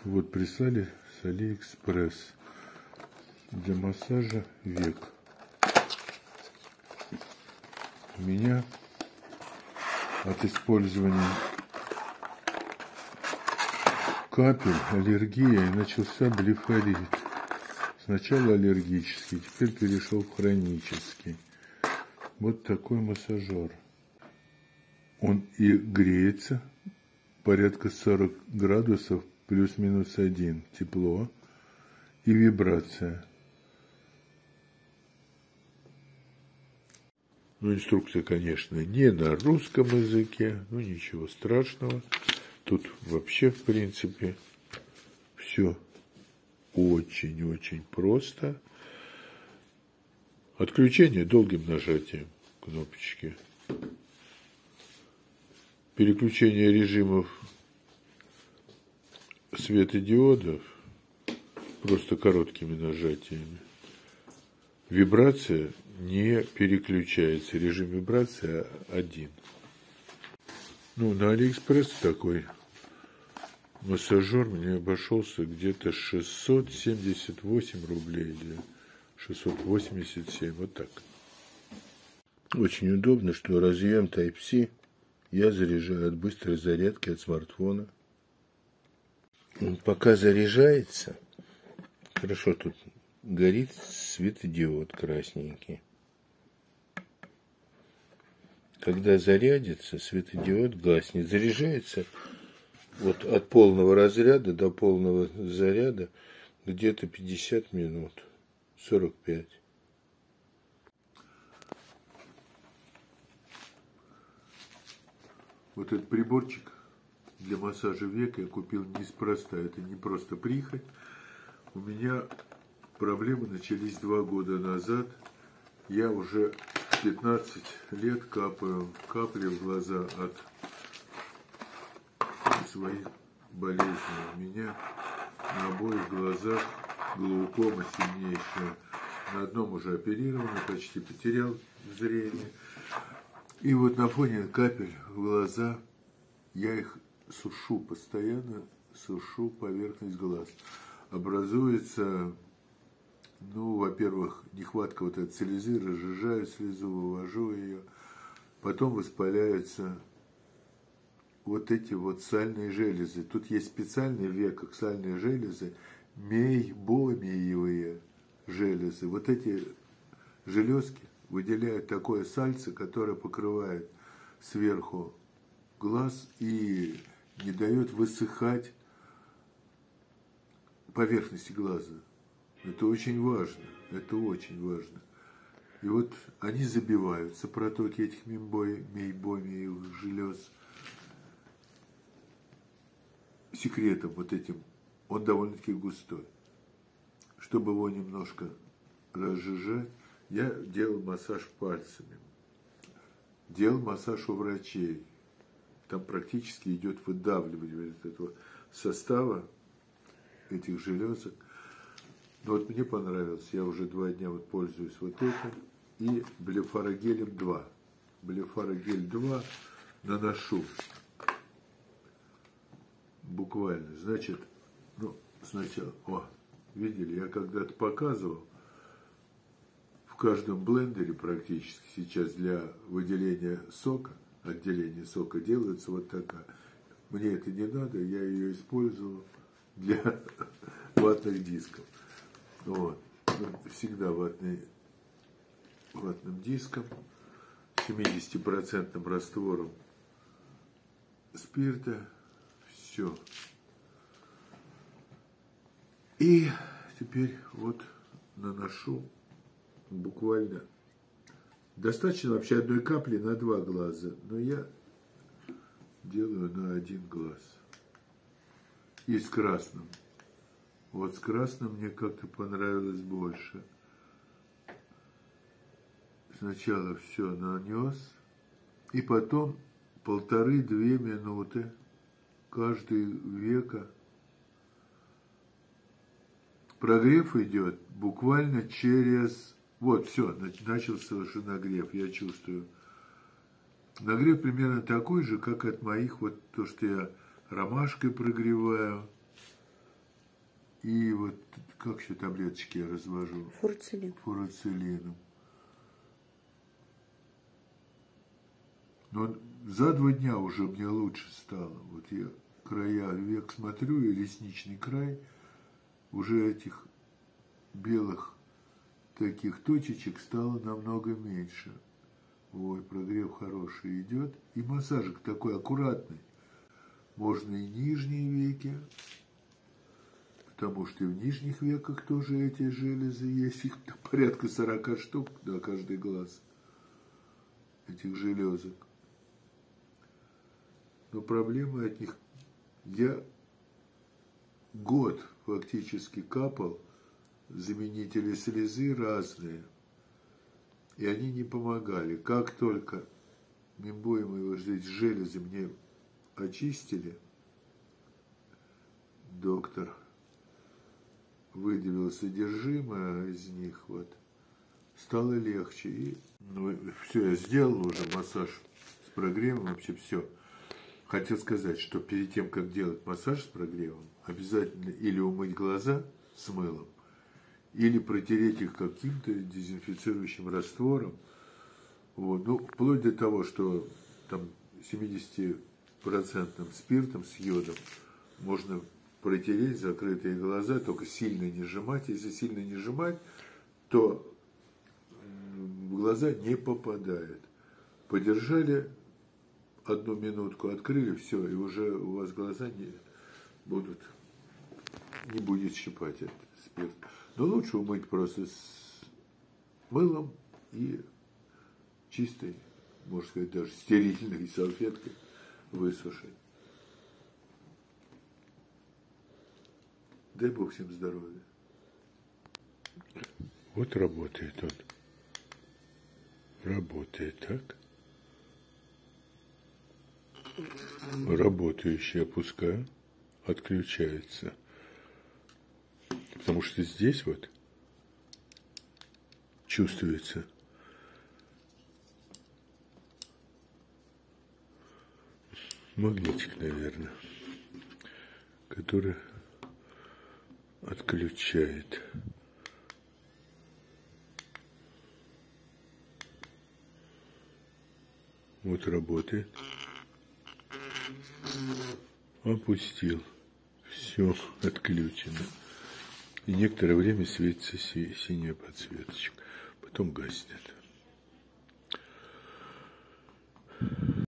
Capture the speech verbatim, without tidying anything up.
Вот прислали с Алиэкспресс для массажа век. У меня от использования капель аллергия и начался блефорит. Сначала аллергический, теперь перешел в хронический. Вот такой массажер. Он и греется порядка сорок градусов плюс-минус один, тепло и вибрация. Ну, инструкция, конечно, не на русском языке, ну ничего страшного. Тут вообще, в принципе, все очень-очень просто. Отключение долгим нажатием кнопочки. Переключение режимов светодиодов просто короткими нажатиями. Вибрация не переключается. Режим вибрации один. Ну, на Алиэкспресс такой массажер мне обошелся где-то шестьсот семьдесят восемь рублей или шестьсот восемьдесят семь, вот так. Очень удобно, что разъем Type-C я заряжаю от быстрой зарядки от смартфона. Он пока заряжается, хорошо, тут горит светодиод красненький. Когда зарядится, светодиод гаснет. Заряжается вот от полного разряда до полного заряда где-то пятьдесят минут, сорок пять. Вот этот приборчик для массажа века я купил неспроста. Это не просто прихоть. У меня проблемы начались два года назад. Я уже пятнадцать лет капаю капли в глаза от своих болезней. У меня на обоих глазах глаукома сильнейшая. На одном уже оперирован, почти потерял зрение. И вот на фоне капель в глаза я их сушу, постоянно сушу поверхность глаз. Образуется, ну, во-первых, нехватка вот этой слезы, разжижаю слезу, вывожу ее. Потом воспаляются вот эти вот сальные железы. Тут есть специальный в веках сальные железы, мейбомиевые железы. Вот эти железки выделяют такое сальце, которое покрывает сверху глаз и не дает высыхать поверхности глаза. Это очень важно, это очень важно. И вот они забиваются, протоки этих мейбомиевых желез. Секретом вот этим, он довольно-таки густой. Чтобы его немножко разжижать, я делал массаж пальцами. Делал массаж у врачей. Там практически идет выдавливание этого состава, этих железок. Но вот мне понравилось. Я уже два дня вот пользуюсь вот этим. И блефарогелем два. Блефарогель два наношу. Буквально. Значит, ну, сначала, о, видели, я когда-то показывал, в каждом блендере практически сейчас для выделения сока, отделения сока делается вот такая. Мне это не надо, я ее использую для ватных дисков. Вот. Всегда ватный, ватным диском, семидесятипроцентным раствором спирта. Все. И теперь вот наношу буквально. Достаточно вообще одной капли на два глаза, но я делаю на один глаз. И с красным. Вот с красным мне как-то понравилось больше. Сначала все нанес, и потом полторы-две минуты каждый века. Прогрев идет буквально через... Вот, все, начался уже нагрев, я чувствую. Нагрев примерно такой же, как от моих, вот то, что я ромашкой прогреваю, как еще таблеточки я развожу? Фурцелин. Фурацилином. Но за два дня уже мне лучше стало. Вот я края век смотрю, и ресничный край, уже этих белых таких точечек стало намного меньше. Ой, прогрев хороший идет. И массажик такой аккуратный. Можно и нижние веки, потому что и в нижних веках тоже эти железы есть. Их порядка сорока штук на каждый глаз. Этих железок. Но проблемы от них... Я год фактически капал заменители слезы разные. И они не помогали. Как только мембоемые вот здесь железы мне очистили, доктор выделил содержимое из них, вот, стало легче. И ну, все, я сделал уже массаж с прогревом, вообще все. Хотел сказать, что перед тем, как делать массаж с прогревом, обязательно или умыть глаза с мылом, или протереть их каким-то дезинфицирующим раствором. Вот. Ну, вплоть до того, что там семидесятипроцентным спиртом с йодом можно протереть закрытые глаза, только сильно не сжимать. Если сильно не сжимать, то в глаза не попадает. Подержали одну минутку, открыли, все, и уже у вас глаза не будут, не будет щипать этот спирт. Но лучше умыть просто с мылом и чистой, можно сказать, даже стерильной салфеткой высушить. Дай Бог всем здоровья. Вот работает он. Работает так. Работающий опускаю, отключается. Потому что здесь вот чувствуется магнитик, наверное, который отключает. Вот работает. Опустил. Все отключено. И некоторое время светится си- синяя подсветочка. Потом гаснет.